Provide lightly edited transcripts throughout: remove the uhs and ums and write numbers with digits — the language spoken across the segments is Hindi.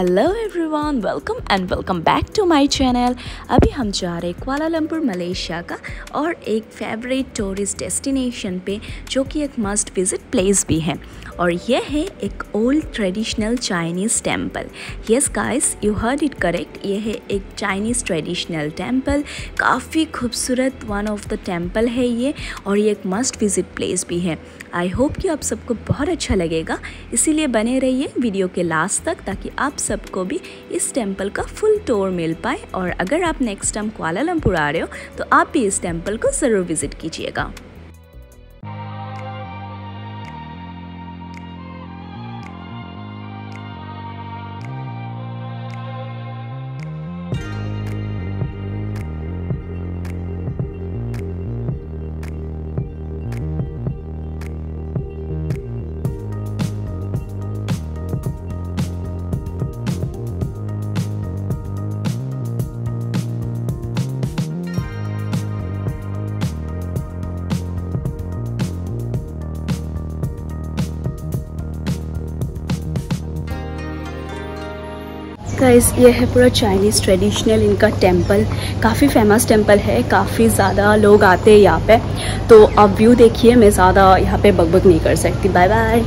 Hello everyone, welcome back to my channel. अभी हम जा रहे हैं कुआलालंपुर मलेशिया का और एक फेवरेट टूरिस्ट डेस्टिनेशन पे, जो कि एक मस्ट विज़िट प्लेस भी है। और यह है एक old traditional Chinese temple. Yes guys, you heard it correct, यह है एक चाइनीज़ ट्रेडिशनल टेम्पल। काफ़ी खूबसूरत वन ऑफ द टेम्पल है ये, और ये एक मस्ट विज़िट प्लेस भी है। आई होप कि आप सबको बहुत अच्छा लगेगा, इसीलिए बने रहिए वीडियो के लास्ट तक, ताकि आप सबको भी इस टेम्पल का फुल टूर मिल पाए। और अगर आप नेक्स्ट टाइम कुआलालंपुर आ रहे हो तो आप भी इस टेम्पल को ज़रूर विज़िट कीजिएगा। गाइस, ये है पूरा चाइनीज़ ट्रेडिशनल इनका टेम्पल। काफ़ी फेमस टेम्पल है, काफ़ी ज़्यादा लोग आते हैं यहाँ पे। तो आप व्यू देखिए, मैं ज़्यादा यहाँ पे बकबक नहीं कर सकती। Bye bye.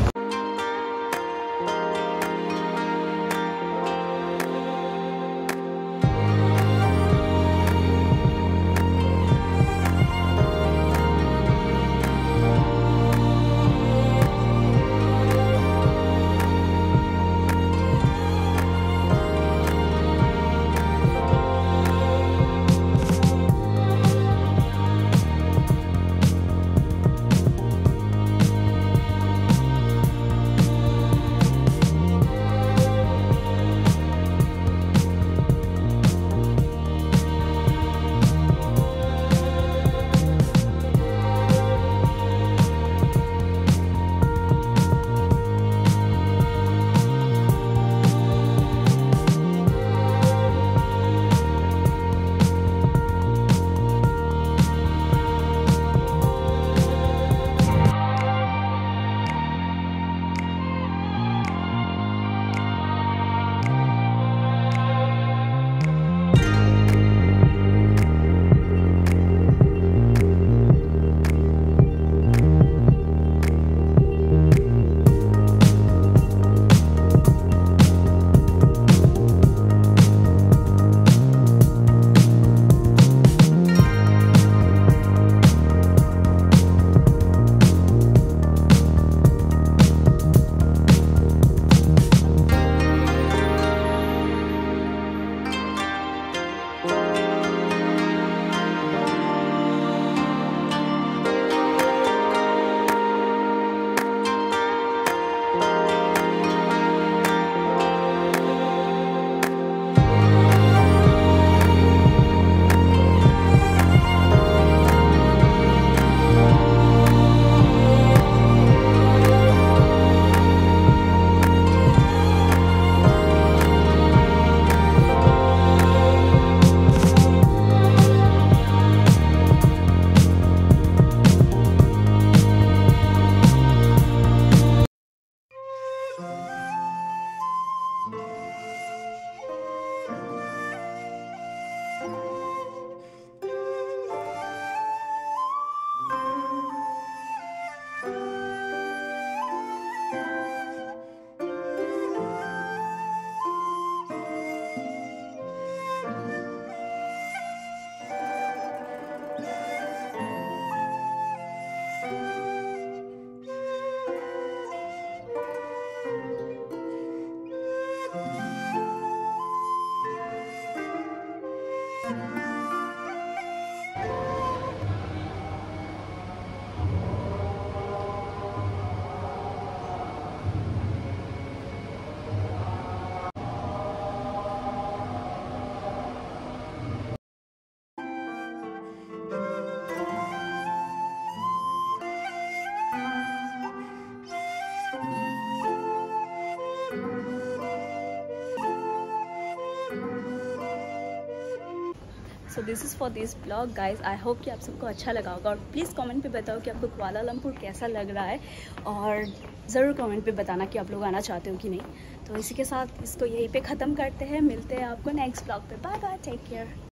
So this is for this blog guys. I hope कि आप सबको अच्छा लगा होगा और प्लीज़ कमेंट पे बताओ कि आपको कुआलालंपुर कैसा लग रहा है और ज़रूर कमेंट पे बताना कि आप लोग आना चाहते हो कि नहीं। तो इसी के साथ इसको यहीं पे ख़त्म करते हैं, मिलते हैं आपको नेक्स्ट ब्लॉग पे। Bye bye, take care.